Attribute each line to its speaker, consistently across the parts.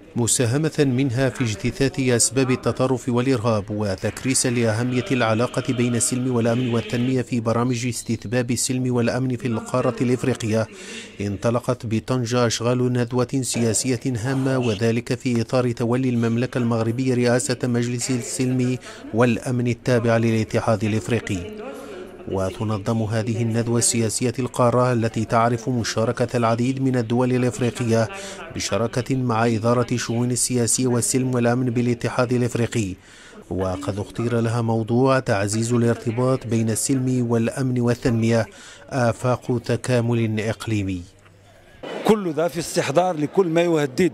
Speaker 1: مساهمة منها في اجتثاث أسباب التطرف والإرهاب وتكريسا لأهمية العلاقة بين السلم والأمن والتنمية في برامج استتباب السلم والأمن في القارة الإفريقية. انطلقت بطنجة أشغال ندوة سياسية هامة، وذلك في إطار تولي المملكة المغربية رئاسة مجلس السلم والأمن التابع للاتحاد الإفريقي. وتنظم هذه الندوة السياسية القارة التي تعرف مشاركة العديد من الدول الإفريقية بشراكة مع إدارة الشؤون السياسية والسلم والأمن بالاتحاد الإفريقي، وقد اختير لها موضوع تعزيز الارتباط بين السلم والأمن والتنمية، آفاق تكامل إقليمي.
Speaker 2: كل ذا في استحضار لكل ما يهدد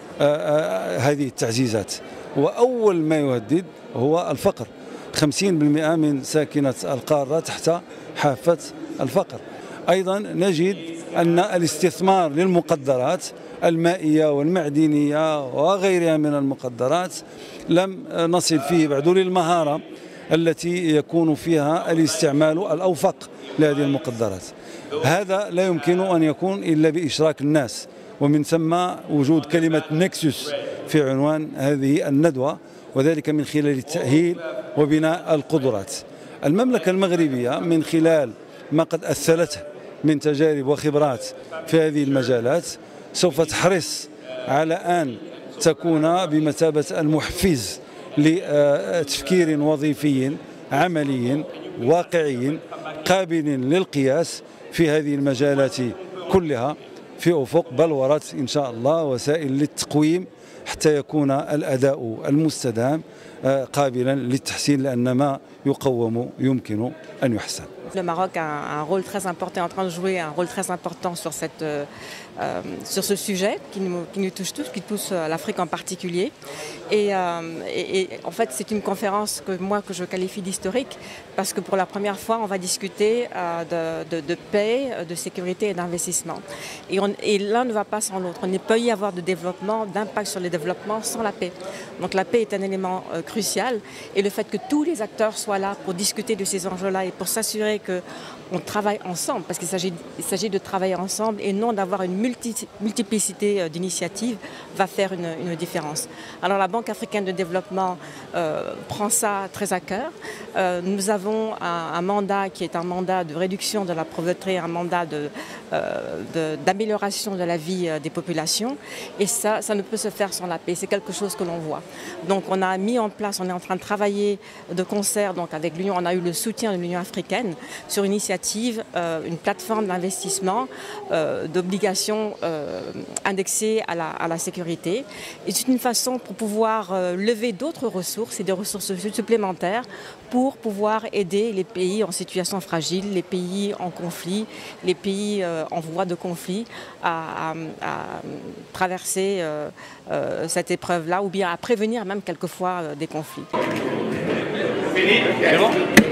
Speaker 2: هذه التعزيزات، وأول ما يهدد هو الفقر. 50% من ساكنة القارة تحت حافة الفقر. أيضا نجد أن الاستثمار للمقدرات المائية والمعدنية وغيرها من المقدرات لم نصل فيه بعد للمهارة التي يكون فيها الاستعمال الأوفق لهذه المقدرات. هذا لا يمكن أن يكون إلا بإشراك الناس، ومن ثم وجود كلمة نكسوس في عنوان هذه الندوة، وذلك من خلال التأهيل وبناء القدرات. المملكة المغربية من خلال ما قد أثلته من تجارب وخبرات في هذه المجالات سوف تحرص على أن تكون بمثابة المحفز لتفكير وظيفي عملي واقعي قابل للقياس في هذه المجالات كلها، في أفق بلورة إن شاء الله وسائل للتقويم حتى يكون الأداء المستدام قابلا للتحسين، لأن ما يقوم يمكن أن يحسن.
Speaker 3: Le Maroc a un rôle très important, est en train de jouer un rôle très important sur ce sujet qui nous touche tous, qui touche l'Afrique en particulier. Et en fait, c'est une conférence que je qualifie d'historique, parce que pour la première fois, on va discuter de paix, de sécurité et d'investissement. Et l'un ne va pas sans l'autre. Il ne peut y avoir de développement, d'impact sur le développement sans la paix. Donc la paix est un élément crucial, et le fait que tous les acteurs soient là pour discuter de ces enjeux-là et pour s'assurer qu'on travaille ensemble, parce qu'il s'agit de travailler ensemble et non d'avoir une multiplicité d'initiatives, va faire une différence. Alors la Banque africaine de développement prend ça très à cœur. Nous avons un mandat qui est un mandat de réduction de la pauvreté, un mandat d'amélioration de la vie des populations, et ça ne peut se faire sans la paix. C'est quelque chose que l'on voit. Donc on a mis en place, on est en train de travailler de concert donc avec l'Union, on a eu le soutien de l'Union africaine sur une initiative, une plateforme d'investissement d'obligations indexées à la sécurité. Et c'est une façon pour pouvoir lever d'autres ressources et des ressources supplémentaires pour pouvoir aider les pays en situation fragile, les pays en conflit, les pays en voie de conflit à traverser cette épreuve-là, ou bien à prévenir même quelquefois des conflits.